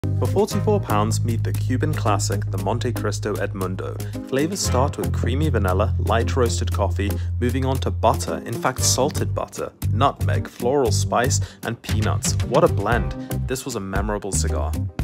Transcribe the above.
For £44, meet the Cuban classic, the Montecristo Edmundo. Flavors start with creamy vanilla, light roasted coffee, moving on to butter, in fact salted butter, nutmeg, floral spice, and peanuts. What a blend! This was a memorable cigar.